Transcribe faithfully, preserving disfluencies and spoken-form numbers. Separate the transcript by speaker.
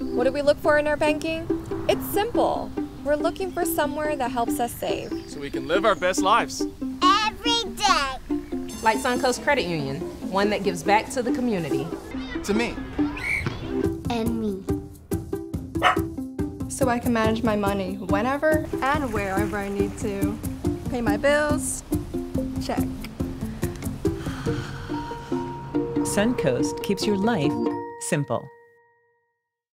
Speaker 1: What do we look for in our banking? It's simple. We're looking for somewhere that helps us save.
Speaker 2: So we can live our best lives.
Speaker 3: Every day.
Speaker 4: Like Suncoast Credit Union, one that gives back to the community.
Speaker 2: To me.
Speaker 3: And me.
Speaker 5: So I can manage my money whenever and wherever I need to. Pay my bills, check.
Speaker 6: Suncoast keeps your life simple.